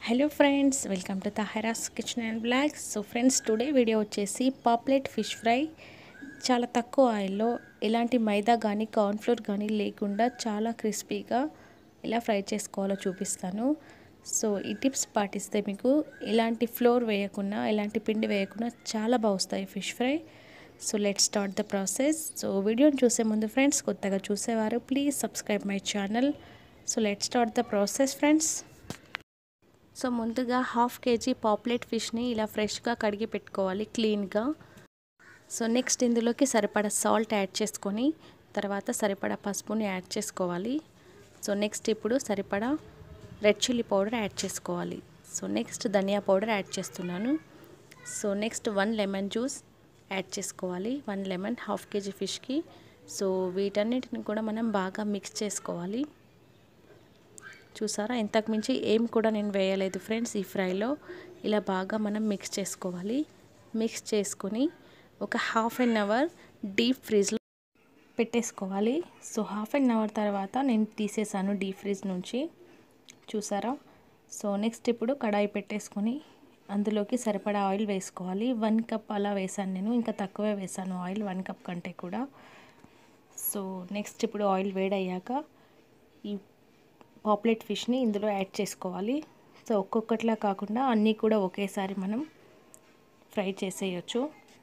Hello friends, welcome to Tahira's kitchen and blogs. So friends, today video వచ్చేసి paplet fish fry. చాలా తక్కువ ఆయిల్లో ఎలాంటి మైదా కానీ కార్న్ఫ్లోర్ కానీ లేకుండా చాలా క్రిస్పీగా ఎలా ఫ్రై చేసుకోవాలో చూపిస్తాను. సో ఈ టిప్స్ పాటిస్తే మీకు ఎలాంటి ఫ్లోర్ వేయకుండా, ఎలాంటి పిండి వేయకుండా చాలా బాగా వస్తాయి fish fry. So let's start the process. So వీడియోని చూసే ముందు ఫ్రెండ్స్, కొత్తగా చూసేవారు please subscribe my channel. So let's start the process friends. So ముందుగా హాఫ్ కేజీ పాప్లెట్ ఫిష్ని ఇలా ఫ్రెష్గా కడిగి పెట్టుకోవాలి క్లీన్గా. సో నెక్స్ట్ ఇందులోకి సరిపడా సాల్ట్ యాడ్ చేసుకొని తర్వాత సరిపడా పసుపుని యాడ్ చేసుకోవాలి. సో నెక్స్ట్ ఇప్పుడు సరిపడా రెడ్ చిల్లీ పౌడర్ యాడ్ చేసుకోవాలి. సో నెక్స్ట్ ధనియా పౌడర్ యాడ్ చేస్తున్నాను. So next 1 lemon juice add చేసుకోవాలి. 1 లెమన్ హాఫ్ కేజీ ఫిష్కి. సో వీటన్నిటిని కూడా మనం బాగా మిక్స్ చేసుకోవాలి. చూసారా, ఇంతకు మించి ఏం కూడా నేను వేయలేదు ఫ్రెండ్స్. ఈ ఫ్రైలో ఇలా బాగా మనం మిక్స్ చేసుకోవాలి. మిక్స్ చేసుకొని ఒక హాఫ్ అన్ అవర్ డీప్ ఫ్రీజ్లో పెట్టేసుకోవాలి. సో హాఫ్ అన్ అవర్ తర్వాత నేను తీసేసాను డీప్ ఫ్రీజ్ నుంచి. చూసారా. సో నెక్స్ట్ ఇప్పుడు కడాయి పెట్టేసుకొని అందులోకి సరిపడా ఆయిల్ వేసుకోవాలి. 1 కప్ అలా వేసాను నేను, ఇంకా తక్కువే వేసాను ఆయిల్ 1 కప్ కంటే కూడా. సో నెక్స్ట్ ఇప్పుడు ఆయిల్ వేడయ్యాక ఈ పాప్లెట్ ఫిష్ని ఇందులో యాడ్ చేసుకోవాలి. సో ఒక్కొక్కటిలా కాకుండా అన్నీ కూడా ఒకేసారి మనం ఫ్రై చేసేయచ్చు.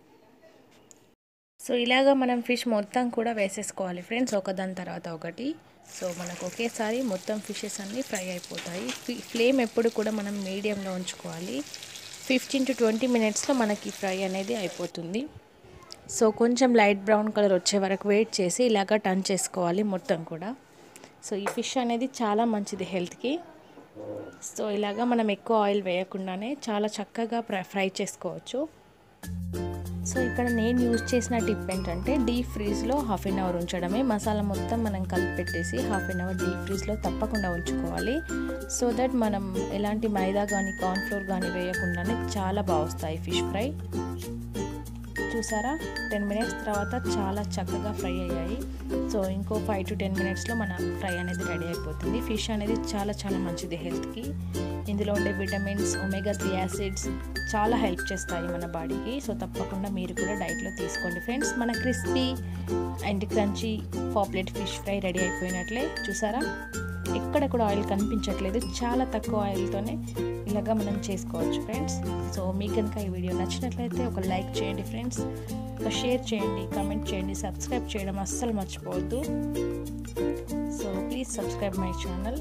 సో ఇలాగా మనం ఫిష్ మొత్తం కూడా వేసేసుకోవాలి ఫ్రెండ్స్, ఒకదాని తర్వాత ఒకటి. సో మనకు ఒకేసారి మొత్తం ఫిషెస్ అన్నీ ఫ్రై అయిపోతాయి. ఫ్లేమ్ ఎప్పుడు కూడా మనం మీడియంలో ఉంచుకోవాలి. 15 to 20 మినిట్స్లో మనకి ఫ్రై అనేది అయిపోతుంది. సో కొంచెం లైట్ బ్రౌన్ కలర్ వచ్చే వరకు వెయిట్ చేసి ఇలాగా టర్న్ చేసుకోవాలి మొత్తం కూడా. సో ఈ ఫిష్ అనేది చాలా మంచిది హెల్త్కి. సో ఇలాగా మనం ఎక్కువ ఆయిల్ వేయకుండానే చాలా చక్కగా ఫ్రై చేసుకోవచ్చు. సో ఇక్కడ నేను యూజ్ చేసిన టిప్ ఏంటంటే డీప్ ఫ్రీజ్లో హాఫ్ అన్ అవర్ ఉంచడమే. మసాలా మొత్తం మనం కలిపి పెట్టేసి హాఫ్ అన్ అవర్ డీప్ ఫ్రీజ్లో తప్పకుండా ఉంచుకోవాలి. సో దట్ మనం ఎలాంటి మైదా కానీ కార్న్ఫ్లోర్ కానీ వేయకుండానే చాలా బాగా వస్తాయి ఫిష్ ఫ్రై. చూసారా, 10 మినిట్స్ తర్వాత చాలా చక్కగా ఫ్రై అయ్యాయి. సో ఇంకో 5 to 10 మినిట్స్లో మన ఫ్రై అనేది రెడీ అయిపోతుంది. ఫిష్ అనేది చాలా చాలా మంచిది హెల్త్కి. ఇందులో ఉండే విటమిన్స్, ఒమేగా 3 యాసిడ్స్ చాలా హెల్ప్ చేస్తాయి మన బాడీకి. సో తప్పకుండా మీరు కూడా డైట్లో తీసుకోండి ఫ్రెండ్స్. మన crispy and crunchy paplet fish fry ready అయిపోయినట్లే. చూసారా, ఎక్కడ కూడా ఆయిల్ కనిపించట్లేదు. చాలా తక్కువ ఆయిల్తోనే ఇలాగా మనం చేసుకోవచ్చు ఫ్రెండ్స్. సో మీకు కనుక ఈ వీడియో నచ్చినట్లయితే ఒక లైక్ చేయండి ఫ్రెండ్స్, ఒక షేర్ చేయండి, కామెంట్ చేయండి, సబ్స్క్రైబ్ చేయడం అస్సలు మర్చిపోవద్దు. So please subscribe my channel.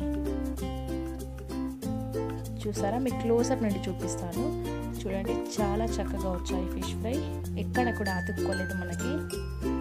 చూసారా, మీకు క్లోజప్ నుండి చూపిస్తాను. చూడండి, చాలా చక్కగా వచ్చాయి ఫిష్ ఫ్రై, ఎక్కడ కూడా అతుక్కోలేదు మనకి.